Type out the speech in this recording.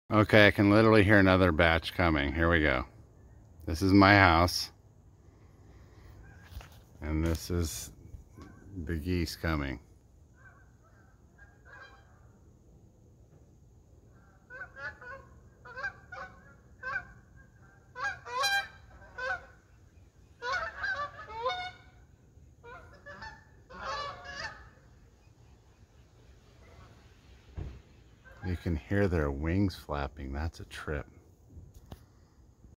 Okay, I can literally hear another batch coming. Here we go. This is my house. And this is the geese coming. You can hear their wings flapping. That's a trip.